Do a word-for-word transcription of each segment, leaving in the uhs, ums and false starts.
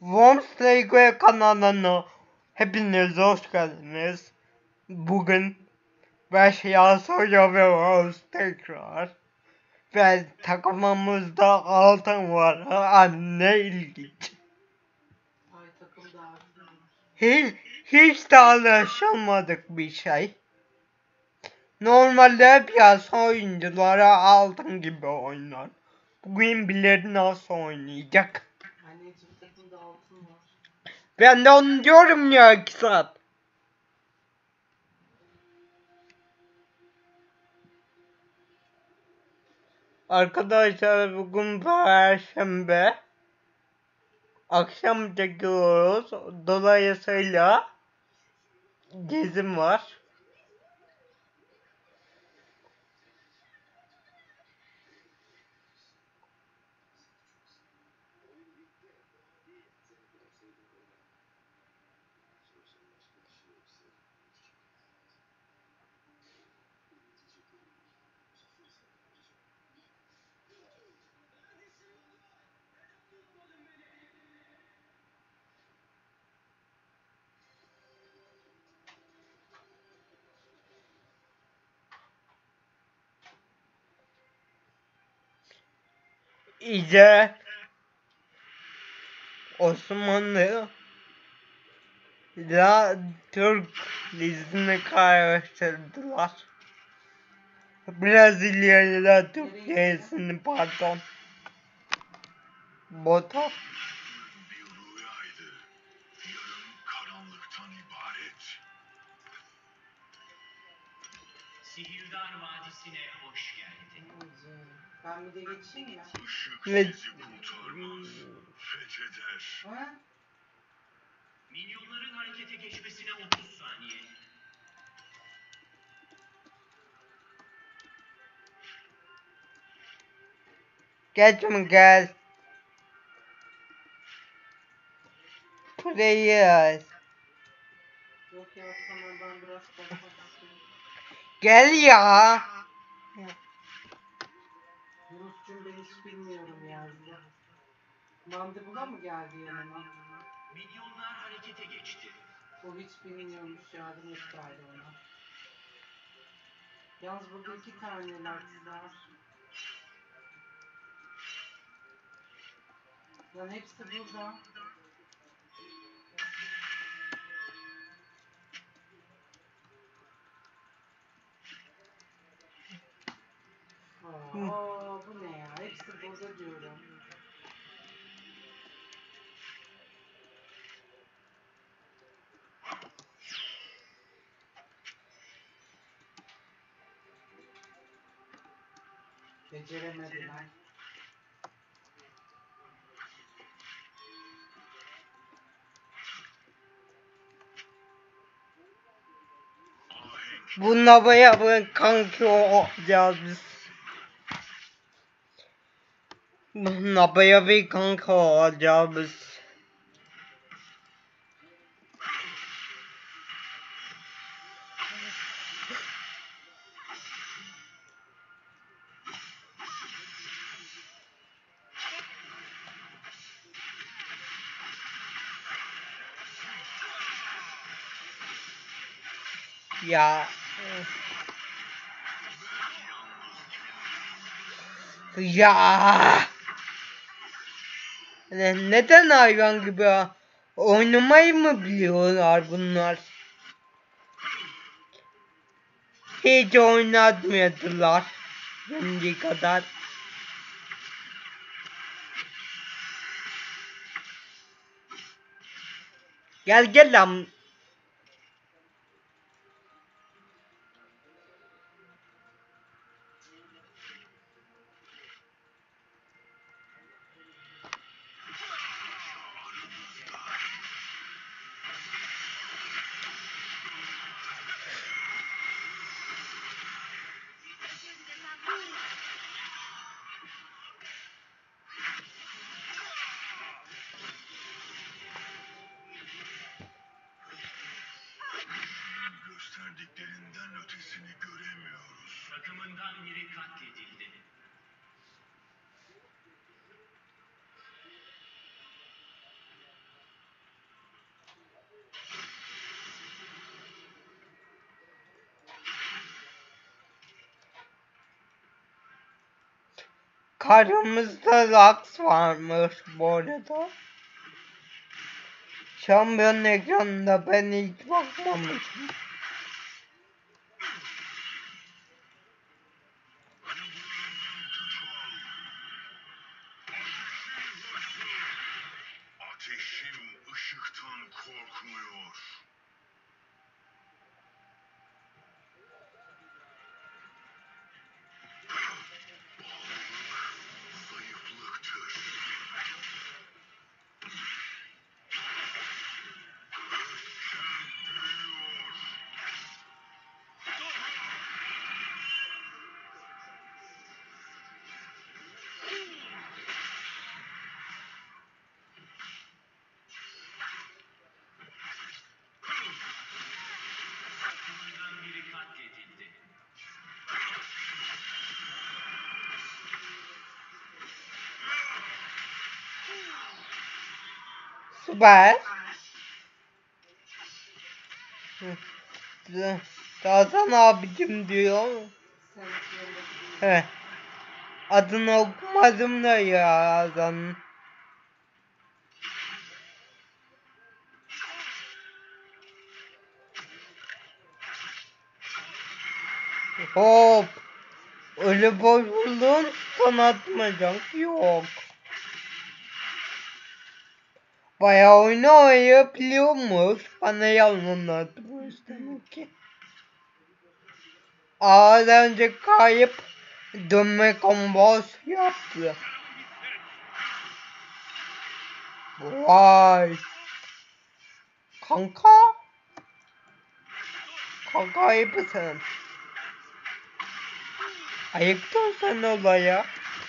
Worms Lego kanalına hepiniz hoş geldiniz. Bugün Beşya Soya ve Worms tekrar. Ve takımımızda altın var. Anne ilginç. Ay takım daha Hiç, hiç de alışılmadık bir şey. Normalde piyasa oyuncuları altın gibi oynar. Bugün bilir nasıl oynayacak. anneciğim takımda altın var. Ben de onu diyorum ya iki saat. Arkadaşlar bugün Perşembe. Akşam çekiyoruz. Dolayısıyla gezim var. İyice Osmanlı ile Türk dizini karıştırdılar. Brezilya ile Türk dizisini pardon. Bota. Sihirdar Vadisi'ne hoş geldin. Ben bir de geçeyim mi? Ve Ha? Minyonların harekete geçmesine otuz saniye. geçme gel. Player. Yok ya tamam ben biraz bakmak istiyorum. Gel ya. Yunus'cum ben hiç bilmiyorum yazdı. Mandibula mı geldi yanıma? Minyonlar harekete geçti. O hiç bilmiyormuş yardım et bari ona. Yalnız burada iki tane Lux var. Lan hepsi burada. Aa, bu ne ya? Hepsi burada diyorum. Beceremediler. Bununla bayağı kanki olacağız biz. Bununla bayağı bir kanka olacağız biz. Ya. Ya. Ne- Neden hayvan gibi oynamayı mı biliyorlar bunlar? Hiç oynatmıyordular şimdiye kadar. Gel gel lan. Karşımızda Lux varmış bu arada. Şampiyon ekranında ben hiç bakmamışım. Ateşim ışıktan korkmuyor. Zayıflıktır. Takımından biri katledildi. Süper. Hasan abicim diyor. Sen yerine He. Adını okumadım da ya Hasan. Hop. Öyle bozulduğun son atmayacak. Yok. Bayağı oyunu oynayabiliyormuş. Bana yalan atmış demek ki. Aa, daha önce kayıp dönme kombos yaptı. Vay. Kanka. Kanka ayıpsın. Ayıptın sen olaya.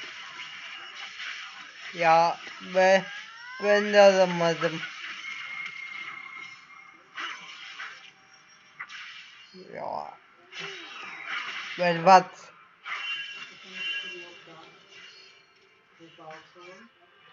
Ya ben, ben de alamadım. Ya. Berbat. sıkıntı yok da. Düzeltelim.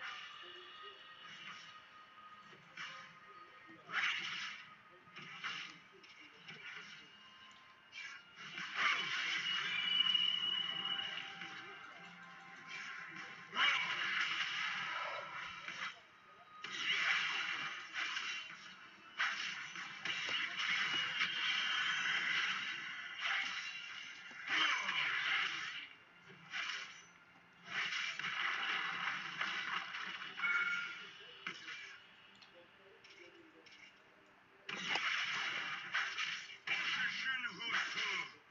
Ateşin hırsı.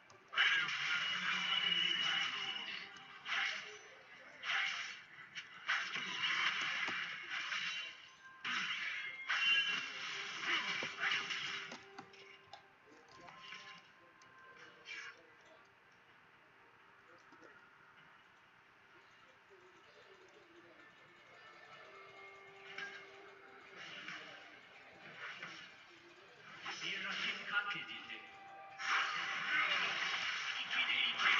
Bir rakip katledildi. İkide iki.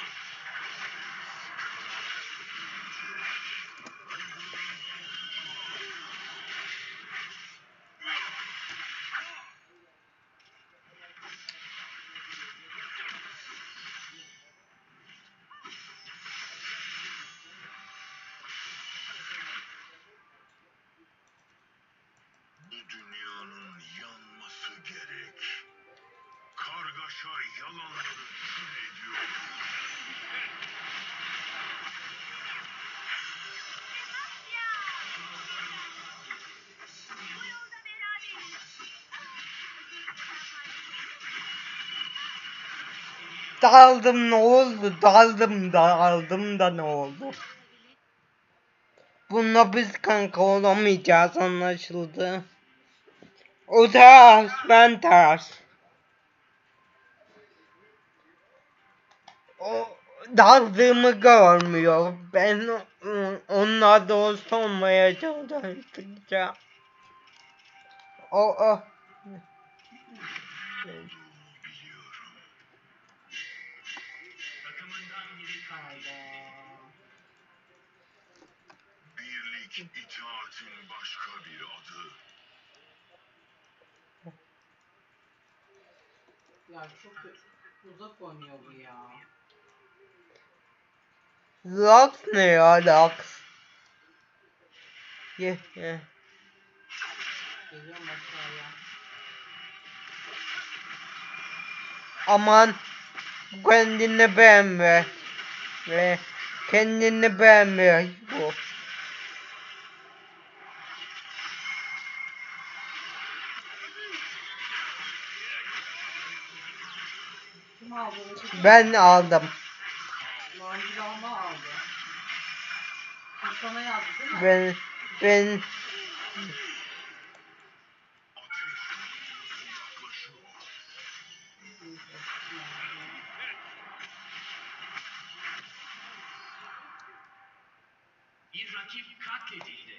Bu dünyanın yanması gerek. Kargaşa yalanları kül ediyor. Daldım ne oldu? Daldım daldım da ne oldu? Bununla biz kanka olamayacağız anlaşıldı. O ters, ben ters. O daldığımı görmüyor. Ben o- onunla dost olmaya çalıştıkça. O o. Biliyorum. Takımından biri katledildi. Birlik itaatin başka bir adı. Ya çok uzak oynuyor bu ya. Lux ne ya Lux? Ye ye. Geliyorum aşağıya. Aman kendini beğenme. Ve kendini beğenmiyor bu. Kim aldı? Öteki Ben aldım. Mancılama aldı. Bu sana yazdı değil mi? Ben ben Ateş yaklaşıyor. Neyse, Bir rakip katledildi.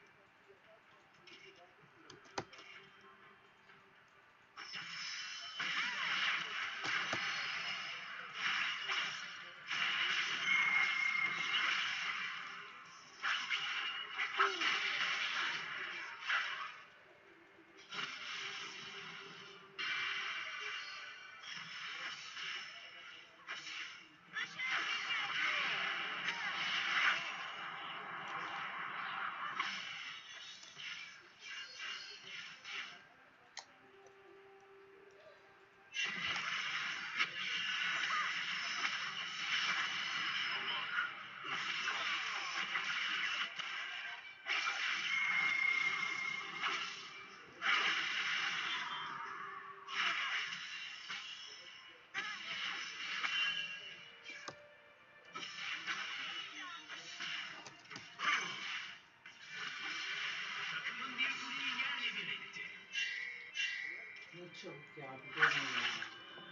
Takımın bir kuleyi yerle bir etti. ne çabuk ya, bir görün ya.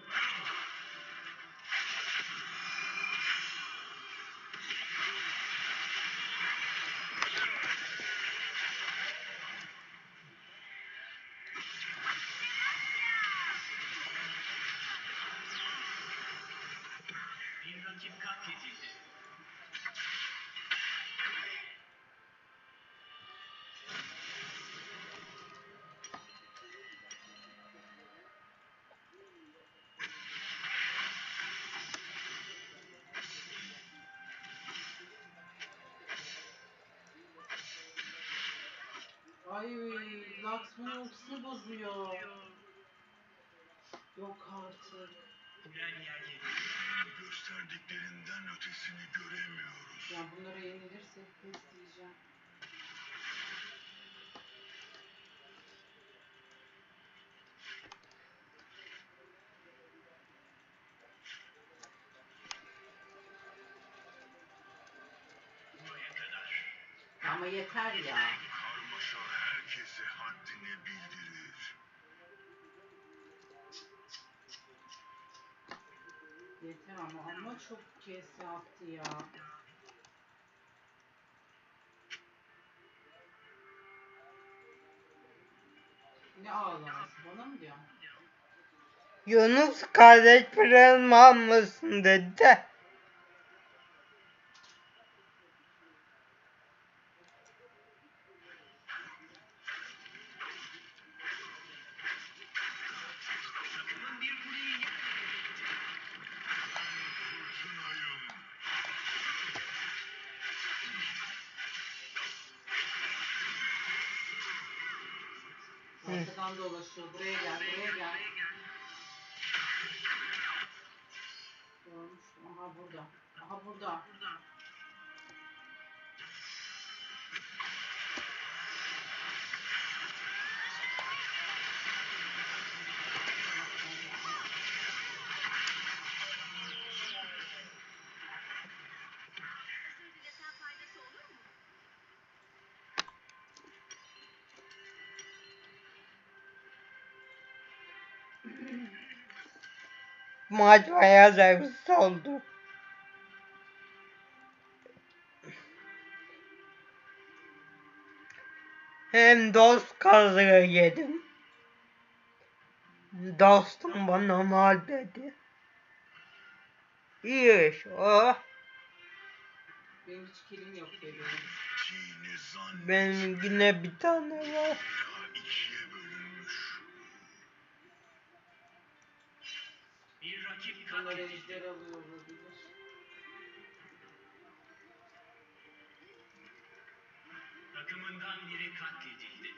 Bir rakip katledildi. Ay, Lux bunun ultisini bozuyor. Yok artık. Kulen yerle bir. Gösterdiklerinden ötesini göremiyoruz. Ya bunlara yenilirsek pes diyeceğim. Buraya kadar. Ama yeter ya. Karmaşa herkese haddini bildirir. Yeter ama ama çok kese attı ya. Ne ağlaması, bana mı diyor? Yunus kardeş pırılma almasın dedi. Takımın bir kuleyi yerle bir etti. Fırtınayım. Arkadan dolaşıyor. Buraya gel, buraya gel. Görmüştüm. Aha burada. Aha burada. Maç bayağı zevksiz oldu. Hem dost kazığı yedim. Dostum bana mal dedi. İyi iş o. Benim hiç kilim yok bebeğim. Çiğni zannet. Benim yine bir tane var. Dünya ikiye bölünmüş. Bir rakip Bunlar katledildi. ejder alıyor olabilir. Takımından biri katledildi.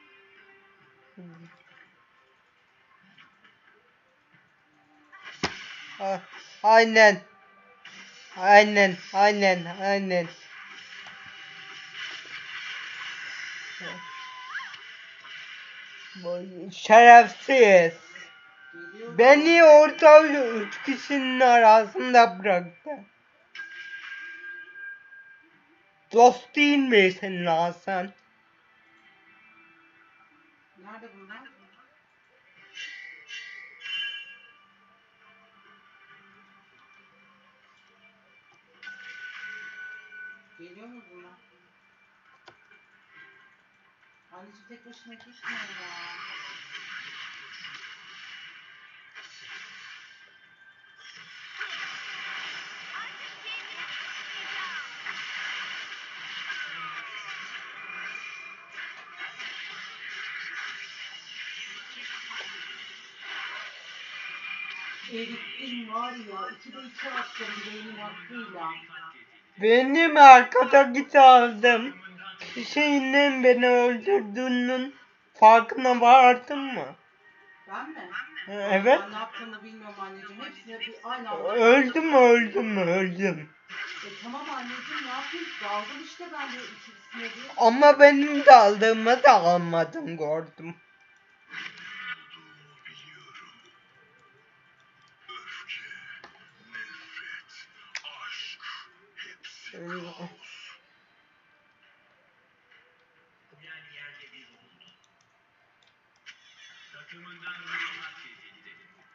Ah, aynen. Aynen, aynen, aynen. Bu şerefsiz. Geliyorum. Beni orada üç kişinin arasında bıraktı. Dost değil misin lan sen? Nerede bunlar? Geliyor mu bunlar? Anneciğim tek başına gitme ya. Erittin var ya, ikide iki attım benim hakkıyla. Benim arkadaki aldım. Şeyinin beni öldürdüğünün farkına vardın mı? Ben mi? Evet. Ben ne yaptığımı bilmiyorum anneciğim. Hepsine bir aynı anda... Öldüm öldüm öldüm. E tamam anneciğim, ne yapayım? Daldım işte ben de ikisine bir. Ama benim de aldığımı da almadım gördüm. Olduğumu biliyorum. Öfke, nefret, aşk, hepsi kaos. Uyan yerle bir oldu. Takımından biri katledildi.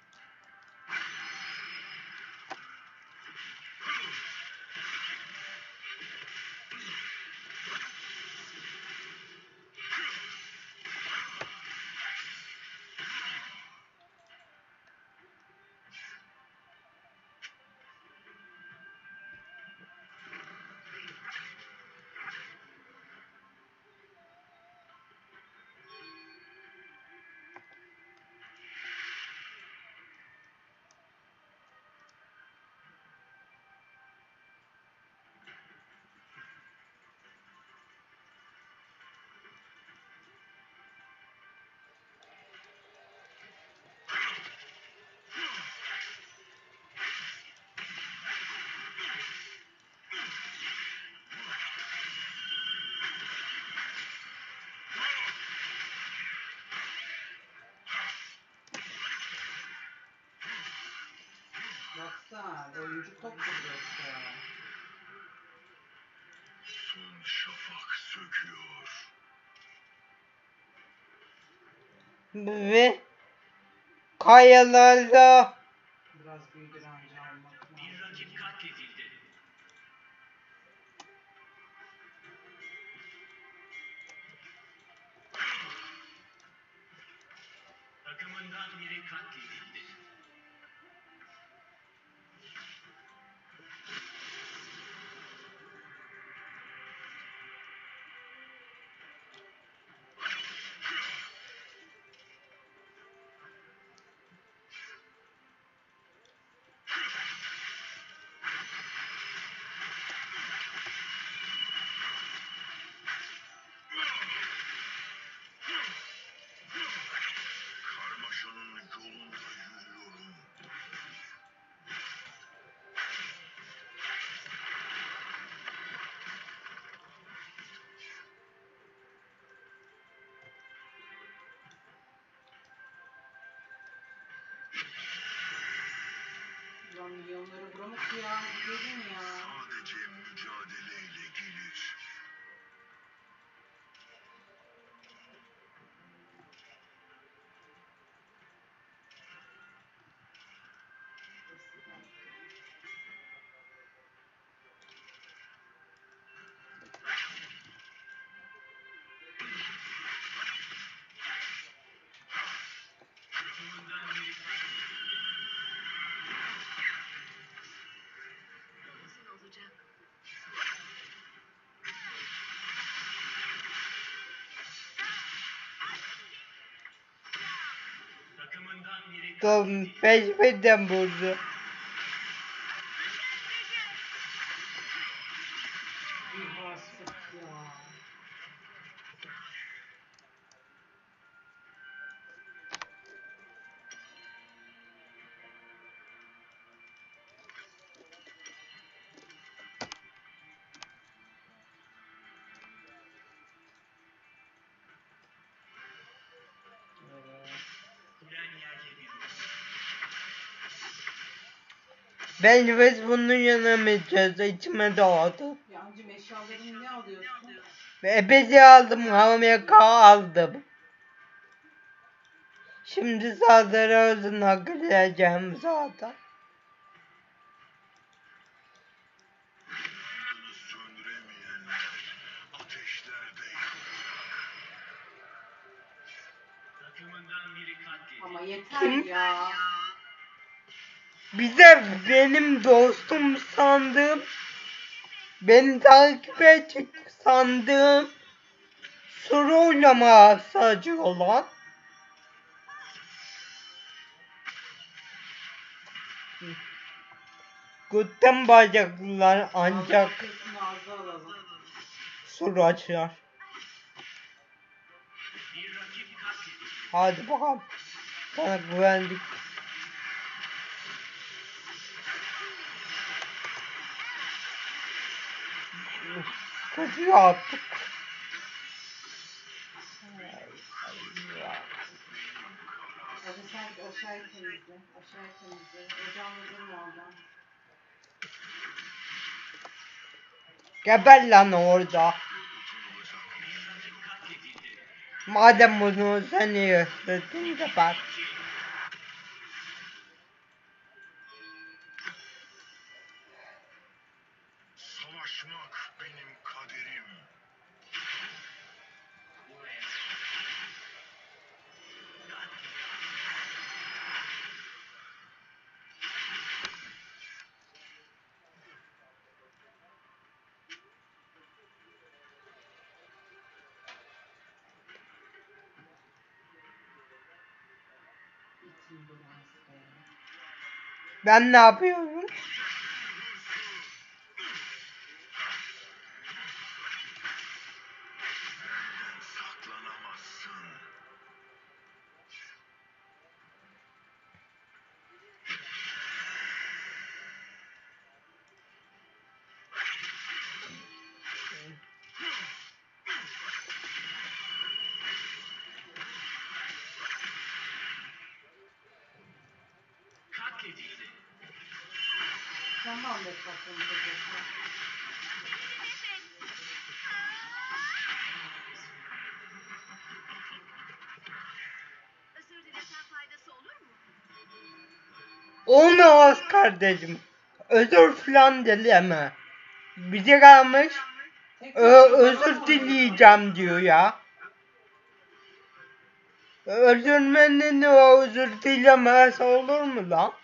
Baksana, oyuncu top vuruyor. Son şafak söküyor. Ve kayalarda Biraz büyük direnci almak lazım. Bir rakip katledildi. Takımından biri katledildi. Karmaşanın yolunda yürüyorum. Lan milyonları vuramak ya, gelin ya. Sadece mücadeleyle gelir. Takımından biri katledildi. Nasıl olacak? Takımından biri Tom katledildi. peşmeden vurdu. Bir hasret ya. Ben biz bunun yanamayacağız. İçime doğdu. Yancım eşyalarını ne alıyorsun? Ve epeyce aldım. Hamiyaka aldım. Şimdi saldırı hızına gireceğim zaten. Yangını söndüremeyenler ateşlerde Takımından biri katledildi. Ama yeter Kim? ya. Bize benim dostum sandığım, beni takip edecek sandığım soru oynama sadece olan götten bacaklılar ancak Kesin ağzı alalım. soru açar. Bir rakip katledildi. Hadi bakalım. Sana güvendik. Kötü yaptık. Hadi sen git aşağıya temizle. Aşağıya temizle. Ocağını durma oradan. Geber lan orada. Bir rakip katledildi. Madem bunu sen iyi hissettin geber. savaşmak benim kaderim. Buraya. İçim biraz be. Ben ne yapıyorum? Benden saklanamazsın. Katledildi. Sen bana da tatlım kızıyorsun. Özür dilesem faydası olur mu? Olmaz kardeşim. Özür filan dileme. Bize kalmış. Tek Ö tek özür bana dileyeceğim diyor ya. Özürmenin o özür dilemesi olur mu lan?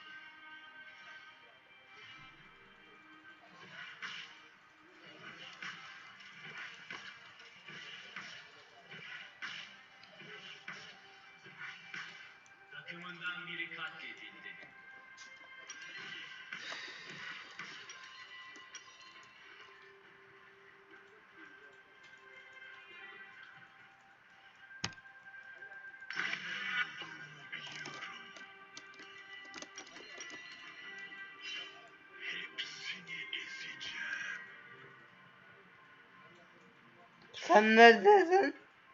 Takımından biri katledildi. Hepsini ezeceğim. Sen ne dedin?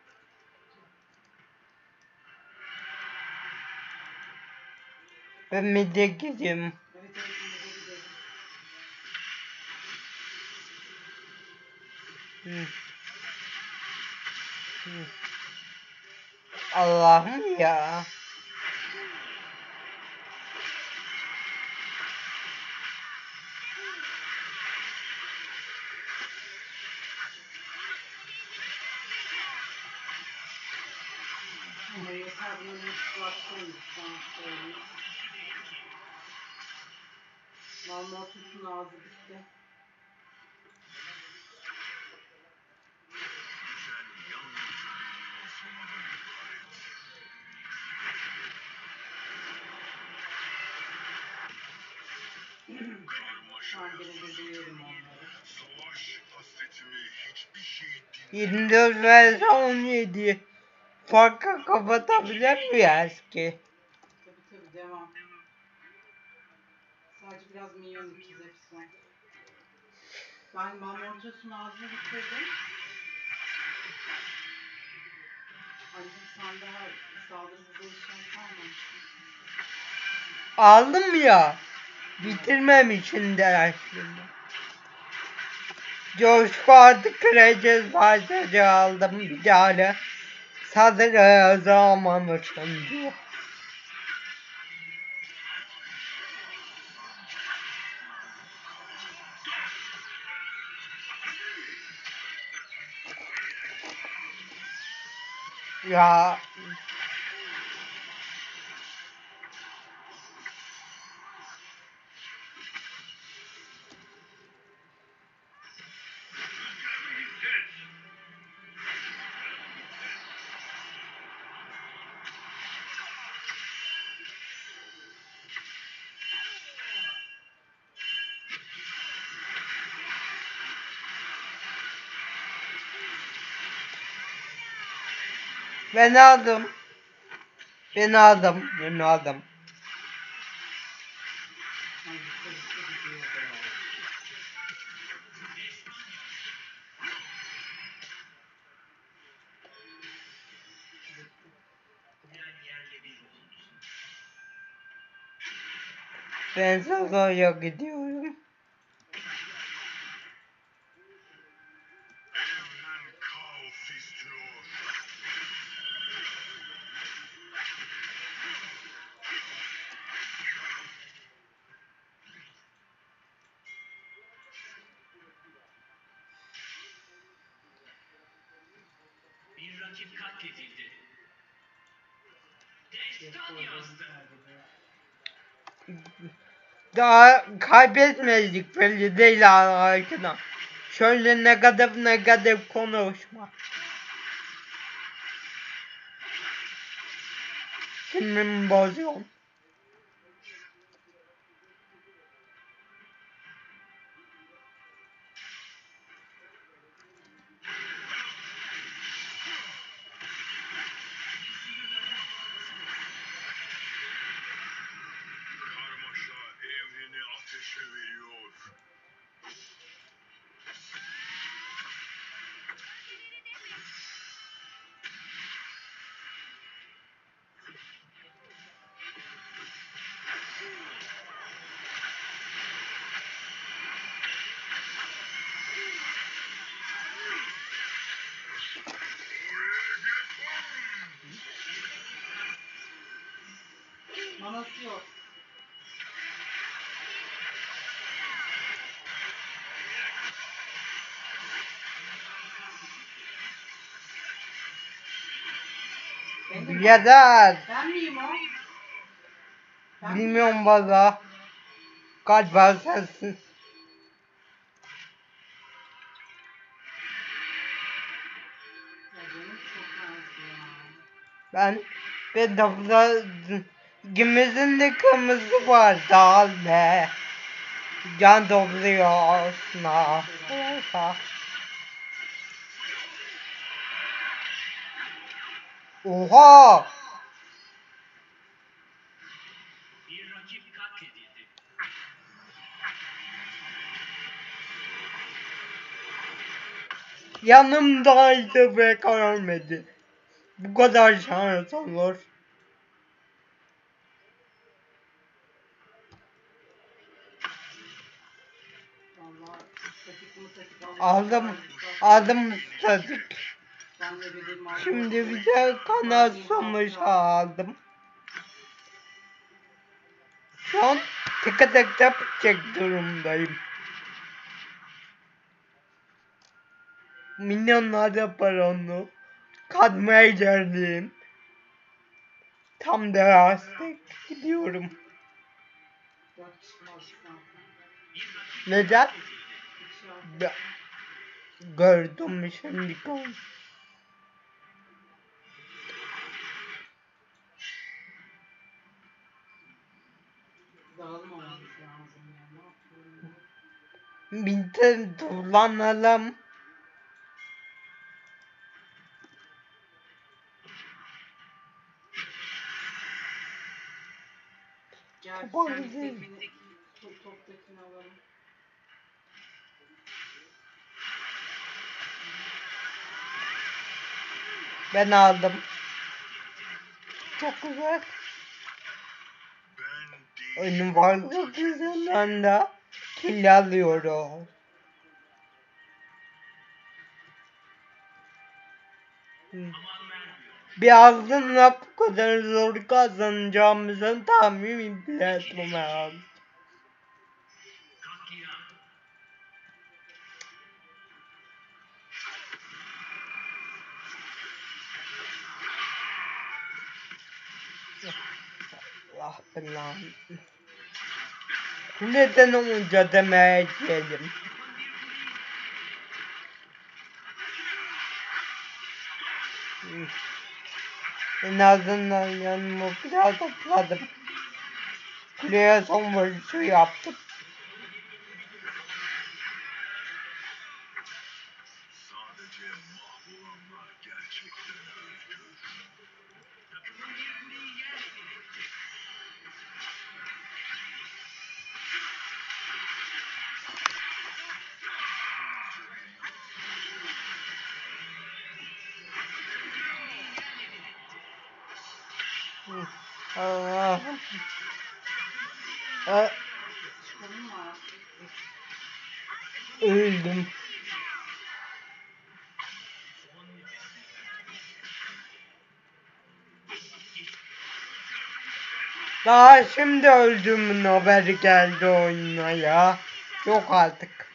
Ben mi de gideyim? Evet evet şimdi de gidelim. Hı. Hı. Allah'ım ya. Ama yeter bunun motivasyonu lütfen söyleyeyim. Malmutlusun ağzı bitti. Sen yalnızca bir yanılsamadan ibaret. Karmaşaya Ben bile de duyuyorum onları. savaş hasretimi hiçbir şey dinlemez. yirmi dört ve on yedi. Farkı kapatabilir miyiz ki? Tabii tabii devam. Sadece biraz minyon ikiz hepsi. Ben Malmutlusun ağzını bitirdim. Ancak sen daha saldırıda işlem kalmamışsın. Aldım ya. Bitirmemişim de aslında. Coşku artık kıracağız başlıca aldım bir tane. Sadece yazamamışım diyor. Ya ben aldım. Ben aldım. Ben aldım. Ay, hızlı gidiyor be. Ben Solo'ya gidiyorum. Evren kaos istiyor. Bir rakip katledildi. Yok, Destan oradan yazdı. kaybediyor. Daha kaybetmedik belli değil arkadaşlar. Şöyle negatif negatif konuşma. Sinirimi bozuyorum. Karmaşa evreni ateşe veriyor. Manası yok. Benim o. Yeter. Ben miyim o? Ben miyim? Bilmiyorum valla. Galiba sensin. Ya canım çok az ya. Ben ben de burada ikimizin de kırmızı var dal be. Can doluyor aslında. Oha! Bir rakip katledildi. Yanımdaydı ve görmedi. Bu kadar şans olur. Valla statik mi statik alıyor. Aldım, aldım statik. Ben de dedim aldım. Şimdi bir de kanatsamış aldım. Şu an tıkı tık yapacak durumdayım. Milyonlarca paranı katmaya geldim. Tam da rastık gidiyorum. Dört kişi var zaten. Neden? İki kişi var. Ben gördüm şimdi gördüm. Dağılmamamız lazım ya. Ne yapıyorum? Bitir kullanalım. Gel Topa sen gidelim. tekini, top, toptakini alalım. Ben aldım. Çok güzel. Ben değil. Oyunun varlık yüzünden de kill alıyoruz. Birazdan da bu kadar zor kazanacağımızı tahmin bile etmem. Allah belanı. Neden olunca demeye geldim. En azından yanıma biraz atladım. Kuleye son vuruşu yaptım. Sadece mahvolanlar gerçekten özgür. Takımın bir kuleyi yerle bir etti. Allah'ım. Aa, Çıkalım mı artık? öldüm. Daha şimdi öldüğümün haberi geldi oyuna ya. Yok artık.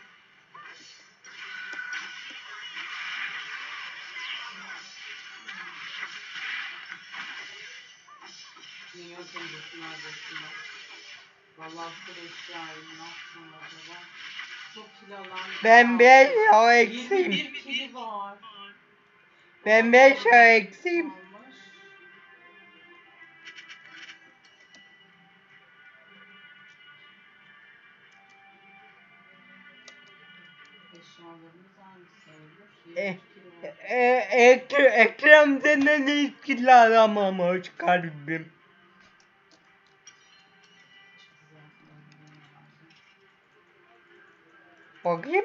Minyon temizlesin neredesinde. Vallahi full eşyayım. Ne yapsam acaba? Çok kilo alan. Ben beş ya eksiyim. yirmi bir kili var. Ben beş ya eksiyim. Almış. Eşyalarımız aynı sayılır. E, yirmi üç kilo var. e, ek, Ekrem senden hiç kill alamamış kalbim. Bakayım.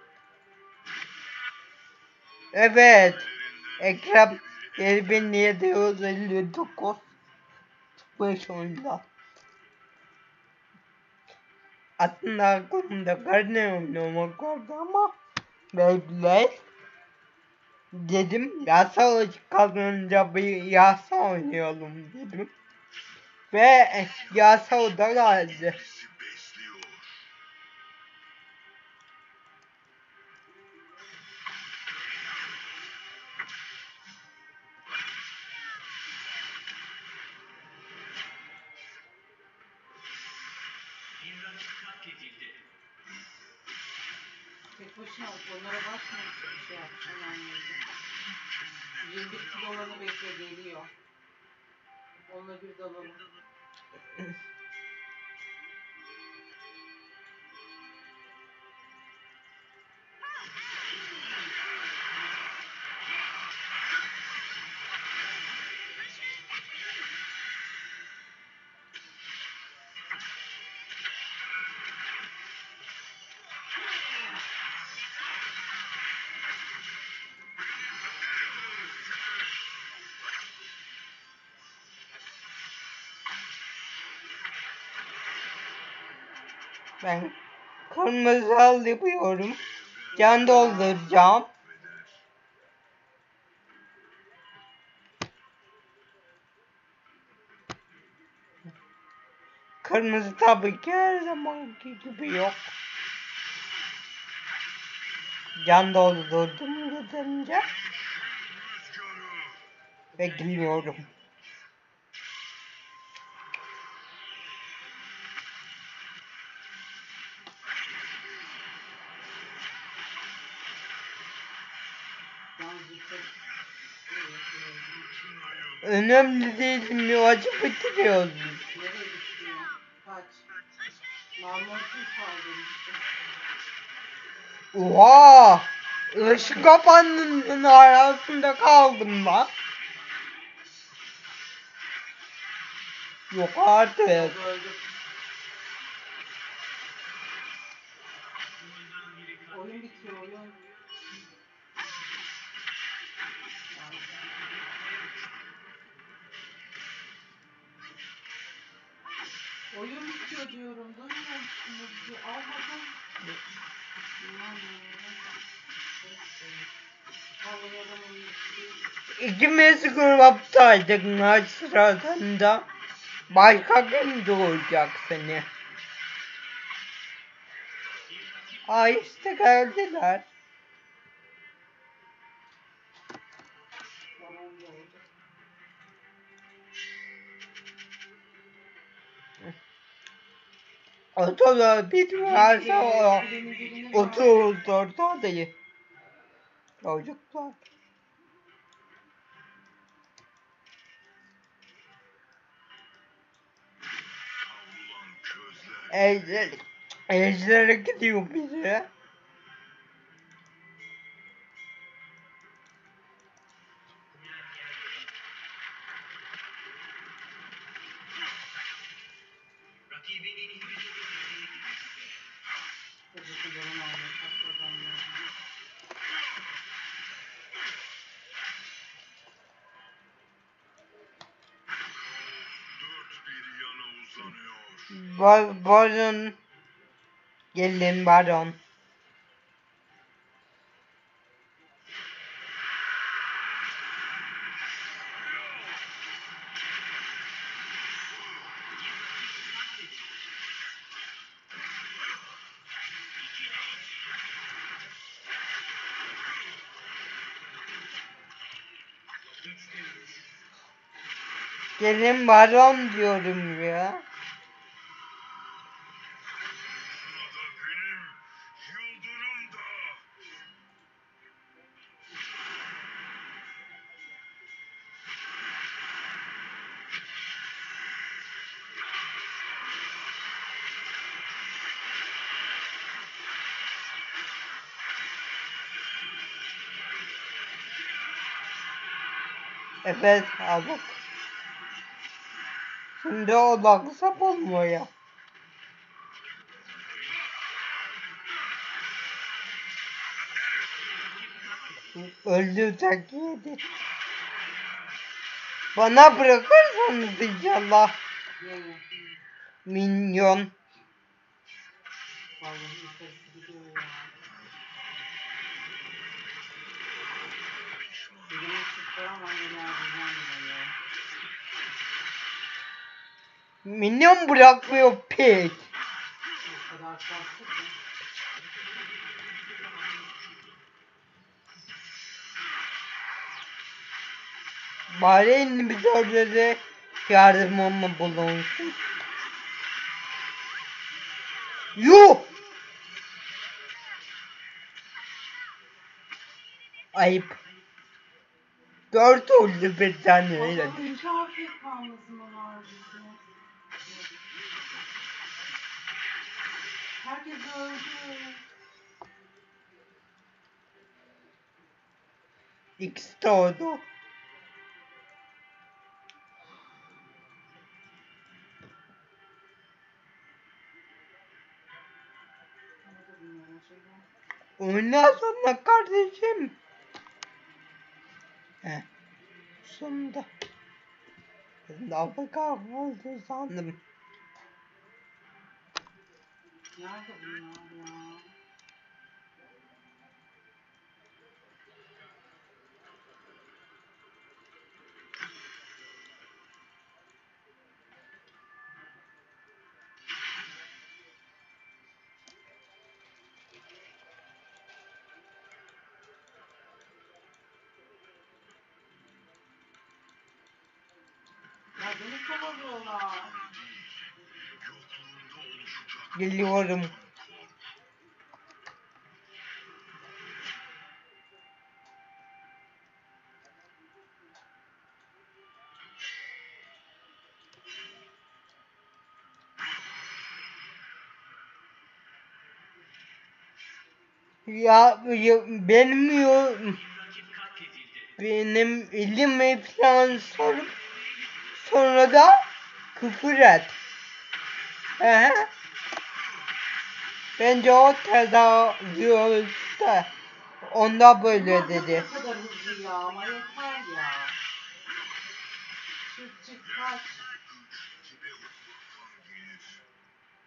Evet. Ekrem bin yedi yüz elli dokuz beş oyunda. Aslında aklımda karne oynamak vardı ama Beyblade dedim yasa kazanınca bir yasa oynayalım dedim. Ve yasa o da geldi. Bizi besliyor. Bir rakip katledildi. Tek başına onlara bakma bir şey yapacağım anlayacağım. yirmi bir kilo olanı bekle geliyor. Onunla bir dalalım. Ben kırmızı al yapıyorum. Can dolduracağım. Kırmızı tabii ki her zamanki gibi yok. Can doldurdum yeterince. Ve geliyorum. Yalnız yüksek. Önemli değil mi? Maçı bitiriyoruz biz. Nereye gidiyor? Kaç. Marmortun kaldırmıştım. Oha! Işık kapanının arasında kaldım lan. Yok artık. Öldüm. Oyun bitiyor oyun. Oyun geliyor diyorum. Duymuyor musunuz? Bir almadım. Vallahi adamın İkimiz gruptaydık maç sırasında. Başka kim doğacak seni? Ay işte geldiler. baron doğdu. Otoda bir varsa o Kulenin birini otuz dört adayı. Çocuklar. Kavrulan közler. Ejder, ejder'e gidiyor bize. Rakibinin hücum Kocası baron almış. Hakikaten ya. Dört bir yana uzanıyor. Ba baron. Gelin baron. Gelin baron diyorum ya. Sırada benim yıldırım da. Evet aldık. Şimdi odaksap olmuyor. Öldü tek yedi. Bana bırakırsanız inşallah. Neyi? Minyon. Vallahi yukarısı gidiyor ya. Birine çıktı ama neler güzel ya. Minyon bırakmıyor pek. O kadar kastı ki. Bari inhibitörlere yardımımı bulunsun. Yuh! Ayıp. Dört oldu bir tane öyle. Allah'ım iki afiyet kalması mı var bizim? Herkes öldü. İkisi de oldu. Onu da bilmiyorum acaba. Ondan sonra kardeşim. Heh. Sonunda. Ben de Afrika oldu sandım. Nerede bunlar ya? Ya beni kovalıyorlar. Yokluğunda oluşacak. Geliyorum. Ya, ya benim yo- benim elimi falan sorup sonra da küfür et. He? Bence o tedavi işte. Onda böyle Ulan dedi. Ne kadar hızlı ya ama yeter ya. Çık çık kaç. Gibi vurmaktan gelir.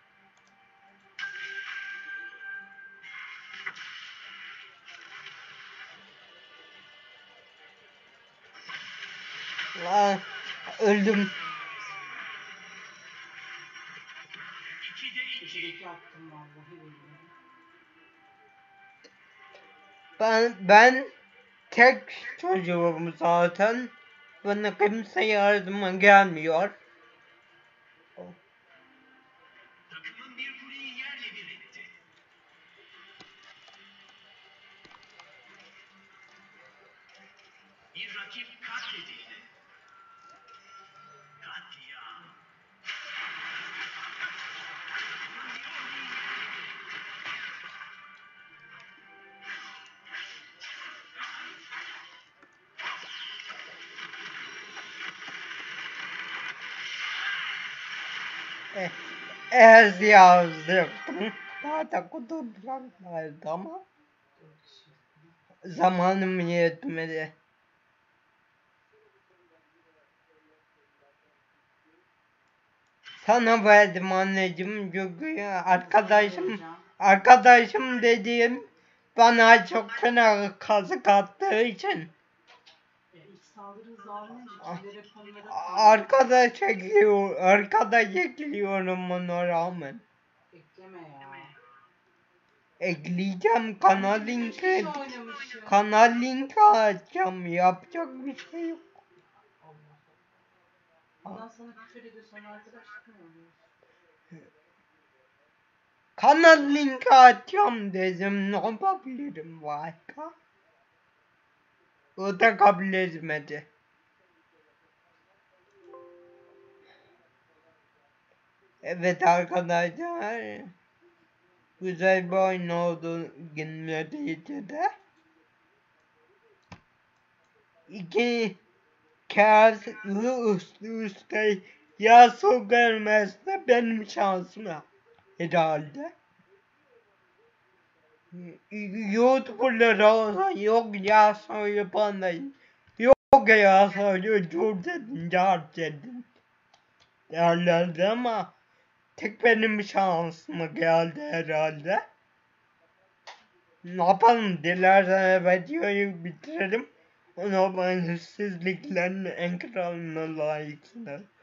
Lan öldüm. ikide iki. İçindeki attım vallahi billahi. Ben ben tek çocuğum zaten. Bana kimse yardıma gelmiyor. Takımın bir kuleyi yerle bir etti. Bir rakip katledildi. Katliam. E, Ez yazdım. Daha da kudurlardı ama zamanım yetmedi. Sana verdim anneciğim çünkü arkadaşım arkadaşım dediğim bana çok fena kazık attığı için E, ilk saldırı hızı almayınca kilere konulara arkada çekiyor arkada çekiliyorum ona rağmen. ekleme ya. Ekleyeceğim kanal Üç linki kişi oynamışım. kanal linki açacağım yapacak bir şey yok. Allah. Ondan sana küfür ediyor, sana arkadaşlık mı oluyor? Kanal linki açacağım dedim ne yapabilirim başka? O da kabul etmedi. Evet arkadaşlar. Güzel bir oyun oldu neticede. İki kez üst üste Yasuo gelmezse benim şansım herhalde. YouTuber'lara yok Yasuo'yu bana yok Yasuo'yu dur dedin yar dedin derlerdi ama tek benim şansıma geldi herhalde. Ne yapalım dilersen videoyu bitirelim. Ona ben hırsızlıkların en kralına layıksınız.